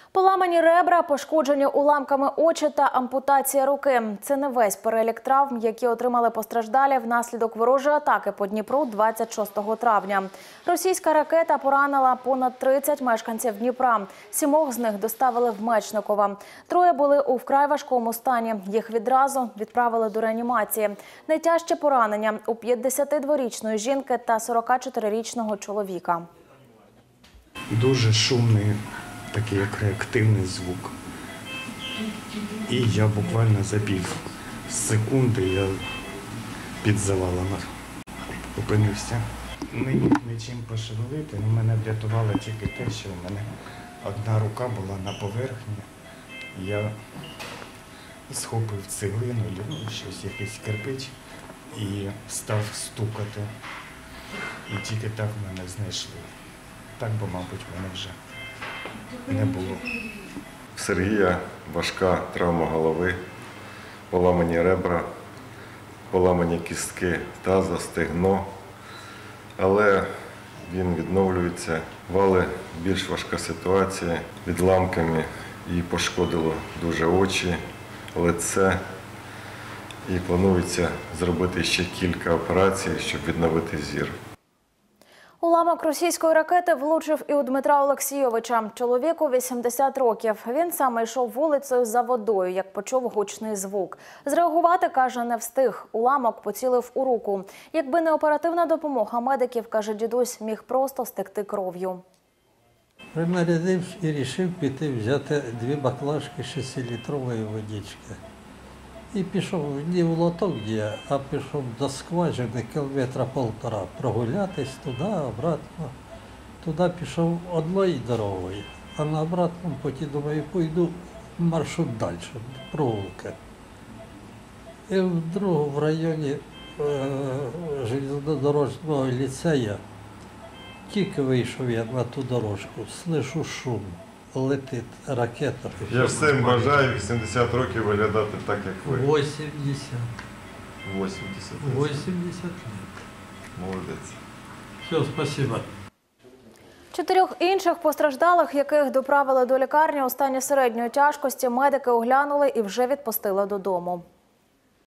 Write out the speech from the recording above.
Поламані ребра, пошкоджені уламками очі та ампутація руки – це не весь перелік травм, які отримали постраждалі внаслідок ворожої атаки по Дніпру 26 травня. Російська ракета поранила понад 30 мешканців Дніпра. 7 з них доставили в Мечникова. 3 були у вкрай важкому стані. Їх відразу відправили до реанімації. Найтяжче поранення у 52-річної жінки та 44-річного чоловіка. Дуже шумний, такий як реактивний звук. І я буквально за пів секунди я під завалами опинився. Не міг нічим пошевелити, мене врятувало тільки те, що в мене одна рука була на поверхні. Я схопив цеглину, щось, якийсь кирпич і став стукати. І тільки так мене знайшли. Так би, мабуть, мене вже не було. В Сергія важка травма голови, поламані ребра, поламані кістки таза, стегно. Але він відновлюється. Вали більш важка ситуація. Відламками їй пошкодило дуже очі, лице. І планується зробити ще кілька операцій, щоб відновити зір. Уламок російської ракети влучив і у Дмитра Олексійовича. Чоловіку 80 років. Він саме йшов вулицею за водою, як почув гучний звук. Зреагувати, каже, не встиг. Уламок поцілив у руку. Якби не оперативна допомога медиків, каже дідусь, міг просто стекти кров'ю. Принарядився і вирішив піти взяти 2 баклажки 6-літрової водички. І пішов не в лоток, а пішов до скважини кілометра 1,5 прогулятись туди, обратно. Туди пішов одною дорогою, а на обратному путі, думаю, пойду маршрут далі, прогулки. І вдруг в районі железнодорожного ліцею тільки вийшов я на ту дорожку, слышу шум. Летить ракета. Я всім бажаю 80 років виглядати так, як ви. 80. 80. 80 лет. Молодець. Все, спасибо. 4 інших постраждалих, яких доправили до лікарні у стані середньої тяжкості, медики оглянули і вже відпустили додому.